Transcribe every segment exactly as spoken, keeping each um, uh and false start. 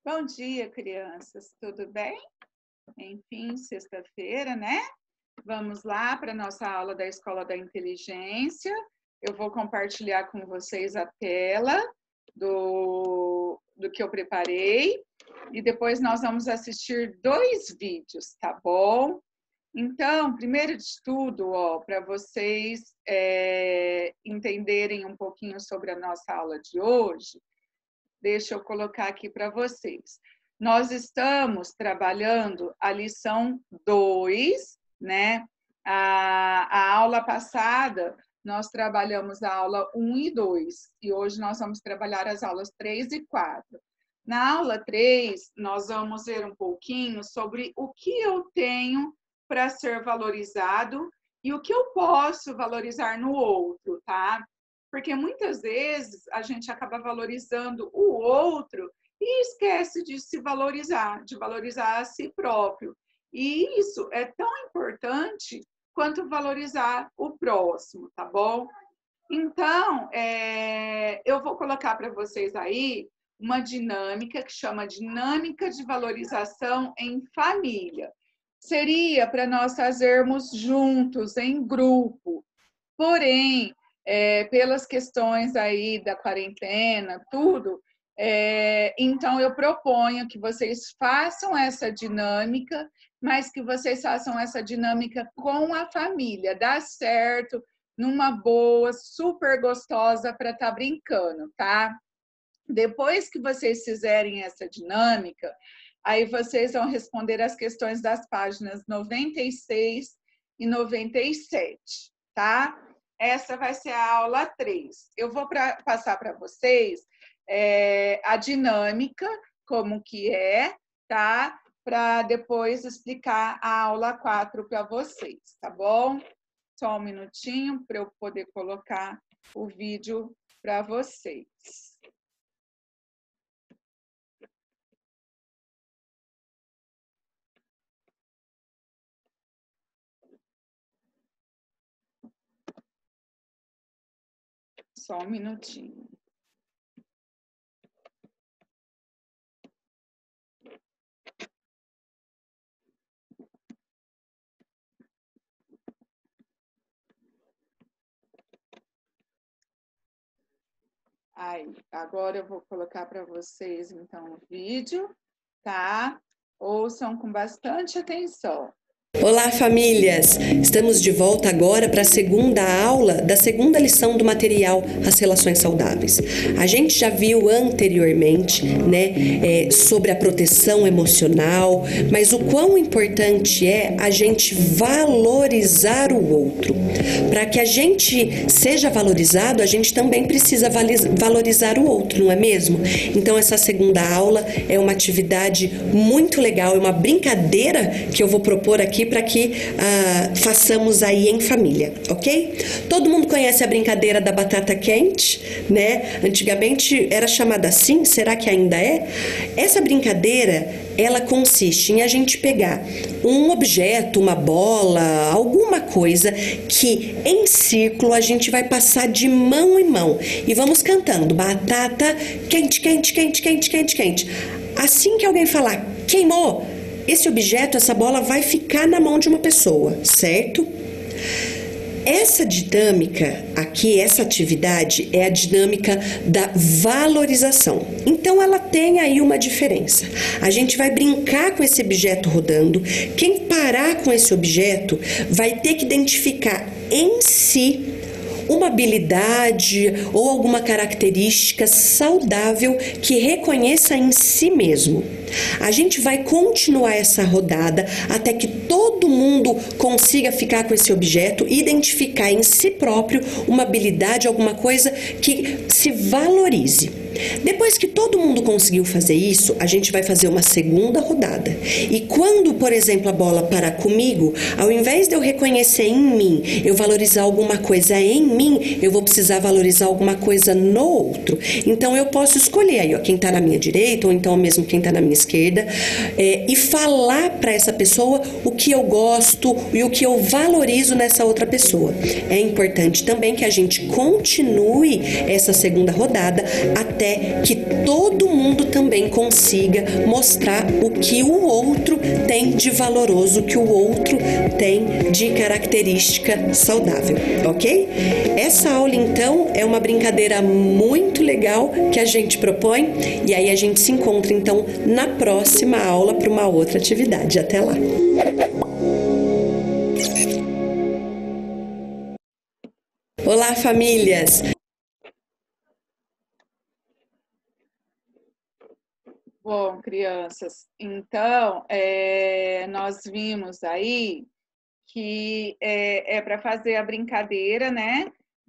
Bom dia, crianças. Tudo bem? Enfim, sexta-feira, né? Vamos lá para a nossa aula da Escola da Inteligência. Eu vou compartilhar com vocês a tela do, do que eu preparei e depois nós vamos assistir dois vídeos, tá bom? Então, primeiro de tudo, ó, para vocês é, entenderem um pouquinho sobre a nossa aula de hoje, deixa eu colocar aqui para vocês. Nós estamos trabalhando a lição dois, né? A, a aula passada, nós trabalhamos a aula um e dois, e hoje nós vamos trabalhar as aulas três e quatro. Na aula três, nós vamos ver um pouquinho sobre o que eu tenho para ser valorizado e o que eu posso valorizar no outro, tá? Porque muitas vezes a gente acaba valorizando o outro e esquece de se valorizar, de valorizar a si próprio. E isso é tão importante quanto valorizar o próximo, tá bom? Então, é, eu vou colocar para vocês aí uma dinâmica que chama dinâmica de valorização em família. Seria para nós fazermos juntos, em grupo. Porém, É, pelas questões aí da quarentena, tudo, é, então eu proponho que vocês façam essa dinâmica, mas que vocês façam essa dinâmica com a família, dá certo, numa boa, super gostosa para estar brincando, tá? Depois que vocês fizerem essa dinâmica, aí vocês vão responder as questões das páginas noventa e seis e noventa e sete, tá? Essa vai ser a aula três. Eu vou pra, passar para vocês é, a dinâmica, como que é, tá? Para depois explicar a aula quatro para vocês, tá bom? Só um minutinho para eu poder colocar o vídeo para vocês. Só um minutinho. Aí, agora eu vou colocar para vocês, então, o vídeo, tá? Ouçam com bastante atenção. Olá, famílias! Estamos de volta agora para a segunda aula da segunda lição do material As Relações Saudáveis. A gente já viu anteriormente, né, é, sobre a proteção emocional, mas o quão importante é a gente valorizar o outro. Para que a gente seja valorizado, a gente também precisa valorizar o outro, não é mesmo? Então, essa segunda aula é uma atividade muito legal, é uma brincadeira que eu vou propor aqui para que uh, façamos aí em família, ok? Todo mundo conhece a brincadeira da batata quente, né? Antigamente era chamada assim, será que ainda é? Essa brincadeira, ela consiste em a gente pegar um objeto, uma bola, alguma coisa que em círculo a gente vai passar de mão em mão e vamos cantando batata quente, quente, quente, quente, quente, quente. Assim que alguém falar queimou, esse objeto, essa bola vai ficar na mão de uma pessoa, certo? Essa dinâmica aqui, essa atividade é a dinâmica da valorização. Então, ela tem aí uma diferença. A gente vai brincar com esse objeto rodando. Quem parar com esse objeto vai ter que identificar em si uma habilidade ou alguma característica saudável que reconheça em si mesmo. A gente vai continuar essa rodada até que todo mundo consiga ficar com esse objeto e identificar em si próprio uma habilidade, alguma coisa que se valorize. Depois que todo mundo conseguiu fazer isso, a gente vai fazer uma segunda rodada. E quando, por exemplo, a bola parar comigo, ao invés de eu reconhecer em mim, eu valorizar alguma coisa em mim, eu vou precisar valorizar alguma coisa no outro. Então, eu posso escolher aí, ó, quem está na minha direita, ou então mesmo quem está na minha esquerda, é, e falar para essa pessoa o que eu gosto e o que eu valorizo nessa outra pessoa. É importante também que a gente continue essa segunda rodada até que todo mundo também também consiga mostrar o que o outro tem de valoroso, o que o outro tem de característica saudável, ok? Essa aula, então, é uma brincadeira muito legal que a gente propõe e aí a gente se encontra, então, na próxima aula para uma outra atividade. Até lá! Olá, famílias! Bom, crianças, então, é, nós vimos aí que é, é para fazer a brincadeira, né,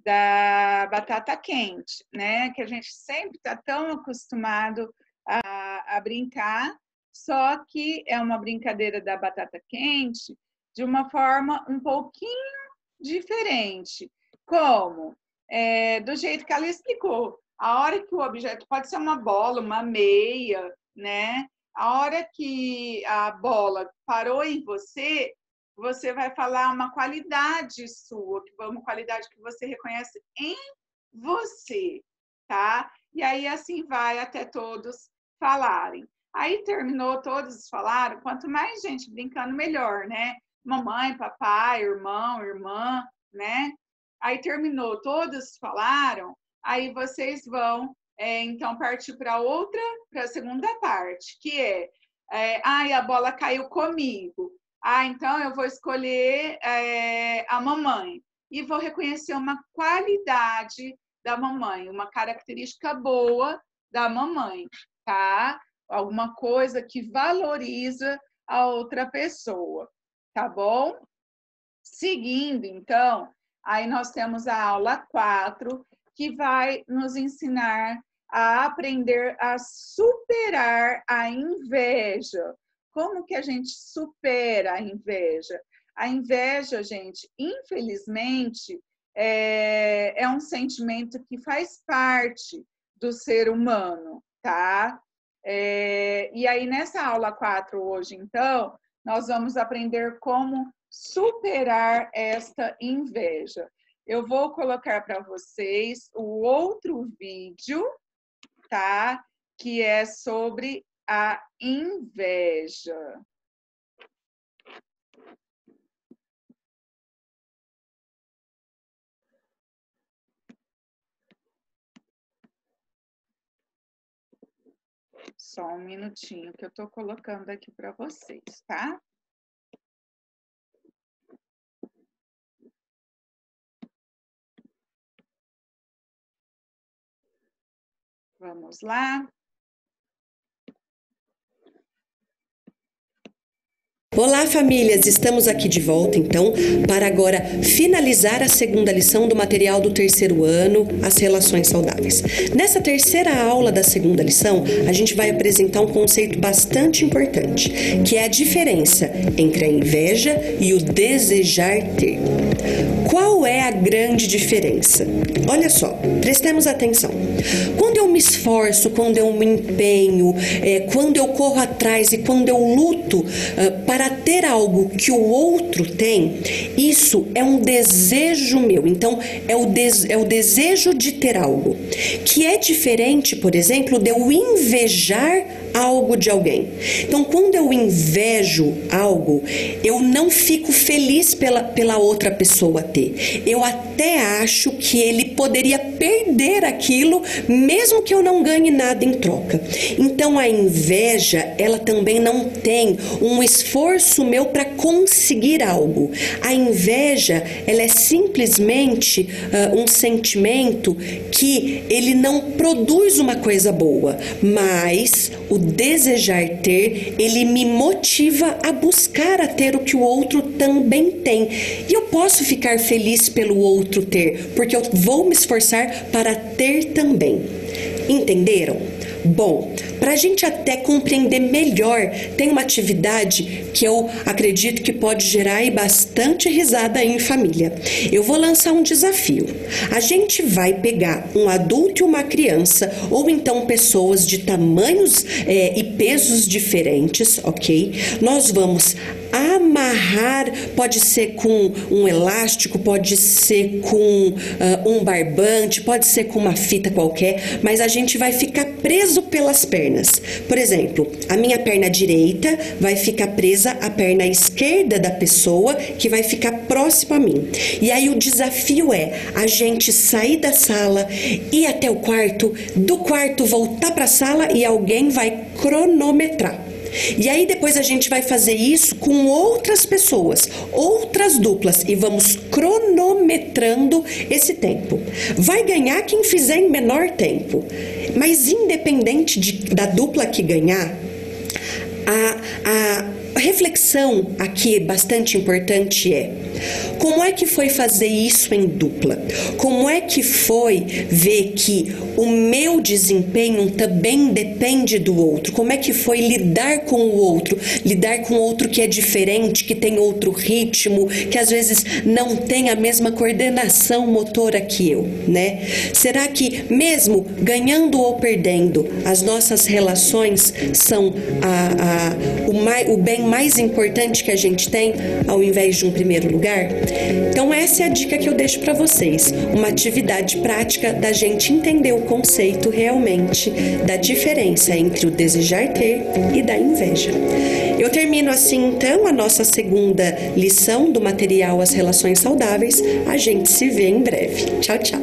da batata quente, né, que a gente sempre está tão acostumado a, a brincar, só que é uma brincadeira da batata quente de uma forma um pouquinho diferente. Como? É, do jeito que ela explicou. A hora que o objeto pode ser uma bola, uma meia, né? A hora que a bola parou em você, você vai falar uma qualidade sua, uma qualidade que você reconhece em você, tá? E aí assim vai até todos falarem. Aí terminou, todos falaram, quanto mais gente brincando, melhor, né? Mamãe, papai, irmão, irmã, né? Aí terminou, todos falaram, aí vocês vão, é, então, partir para outra, para a segunda parte, que é, é, ai, a bola caiu comigo. Ah, então eu vou escolher é, a mamãe e vou reconhecer uma qualidade da mamãe, uma característica boa da mamãe, tá? Alguma coisa que valoriza a outra pessoa, tá bom? Seguindo, então, aí nós temos a aula quatro, que vai nos ensinar a aprender a superar a inveja. Como que a gente supera a inveja? A inveja, gente, infelizmente, é, é um sentimento que faz parte do ser humano, tá? É, e aí, nessa aula quatro hoje, então, nós vamos aprender como superar esta inveja. Eu vou colocar para vocês o outro vídeo, tá? Que é sobre a inveja. Só um minutinho que eu estou colocando aqui para vocês, tá? Vamos lá. Olá, famílias! Estamos aqui de volta, então, para agora finalizar a segunda lição do material do terceiro ano, as relações saudáveis. Nessa terceira aula da segunda lição, a gente vai apresentar um conceito bastante importante, que é a diferença entre a inveja e o desejar ter. Qual é a grande diferença? Olha só, prestemos atenção. Quando eu me esforço, quando eu me empenho, é, quando eu corro atrás e quando eu luto uh, para ter algo que o outro tem, isso é um desejo meu. Então, é o, des- é o desejo de ter algo, que é diferente, por exemplo, de eu invejar algo de alguém. Então, quando eu invejo algo, eu não fico feliz pela, pela outra pessoa ter. Eu até acho que ele poderia perder aquilo, mesmo que eu não ganhe nada em troca. Então, a inveja, ela também não tem um esforço meu para conseguir algo. A inveja, ela é simplesmente uh, um sentimento que ele não produz uma coisa boa, mas o desejar ter, ele me motiva a buscar a ter o que o outro também tem. E eu posso ficar feliz pelo outro ter, porque eu vou me esforçar para ter também. Entenderam? Bom, para a gente até compreender melhor, tem uma atividade que eu acredito que pode gerar aí bastante risada aí em família. Eu vou lançar um desafio. A gente vai pegar um adulto e uma criança, ou então pessoas de tamanhos é, e pesos diferentes, ok? Nós vamos amarrar pode ser com um elástico, pode ser com uh, um barbante, pode ser com uma fita qualquer, mas a gente vai ficar preso pelas pernas. Por exemplo, a minha perna direita vai ficar presa à perna esquerda da pessoa, que vai ficar próxima a mim. E aí o desafio é a gente sair da sala, ir até o quarto, do quarto voltar para a sala e alguém vai cronometrar. E aí depois a gente vai fazer isso com outras pessoas, outras duplas, e vamos cronometrando esse tempo. Vai ganhar quem fizer em menor tempo. Mas independente de, da dupla que ganhar, a, a reflexão aqui bastante importante é: como é que foi fazer isso em dupla? Como é que foi ver que o meu desempenho também depende do outro? Como é que foi lidar com o outro? Lidar com outro que é diferente, que tem outro ritmo, que às vezes não tem a mesma coordenação motora que eu, né? Será que mesmo ganhando ou perdendo, as nossas relações são a, a, o, mais, o bem mais importante que a gente tem, ao invés de um primeiro lugar? Então essa é a dica que eu deixo para vocês, uma atividade prática da gente entender o conceito realmente da diferença entre o desejar ter e da inveja. Eu termino assim então a nossa segunda lição do material As Relações Saudáveis. A gente se vê em breve. Tchau, tchau.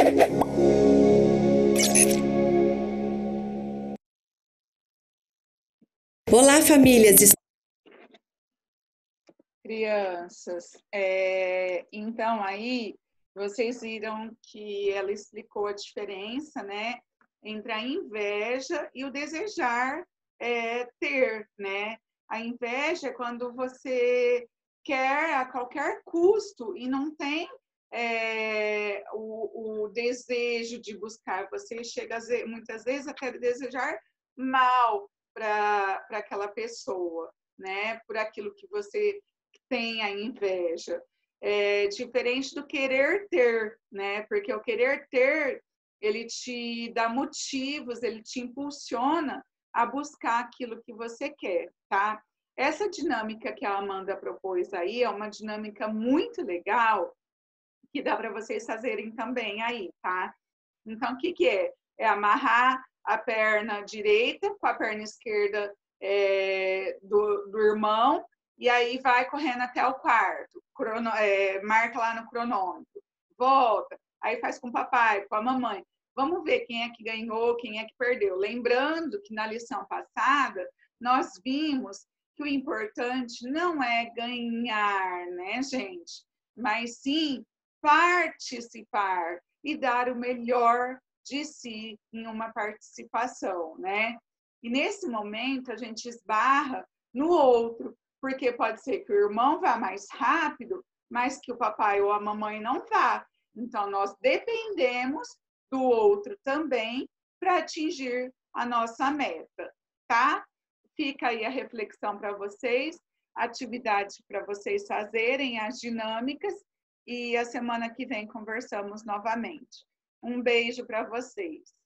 Olá, famílias! Crianças, é, então aí vocês viram que ela explicou a diferença, né, entre a inveja e o desejar é, ter, né? A inveja é quando você quer a qualquer custo e não tem é, o, o desejo de buscar. Você chega muitas vezes a querer desejar mal para aquela pessoa, né? Por aquilo que você tem a inveja. É diferente do querer ter, né? Porque o querer ter, ele te dá motivos, ele te impulsiona a buscar aquilo que você quer, tá? Essa dinâmica que a Amanda propôs aí é uma dinâmica muito legal que dá para vocês fazerem também aí, tá? Então, o que que é? É amarrar a perna direita com a perna esquerda é, do, do irmão, e aí vai correndo até o quarto, crono, é, marca lá no cronômetro, volta, aí faz com o papai, com a mamãe. Vamos ver quem é que ganhou, quem é que perdeu. Lembrando que na lição passada, nós vimos que o importante não é ganhar, né, gente? Mas sim participar e dar o melhor de si em uma participação, né? E nesse momento a gente esbarra no outro, porque pode ser que o irmão vá mais rápido, mas que o papai ou a mamãe não vá. Então, nós dependemos do outro também para atingir a nossa meta, tá? Fica aí a reflexão para vocês, atividade para vocês fazerem, as dinâmicas, e a semana que vem conversamos novamente. Um beijo para vocês.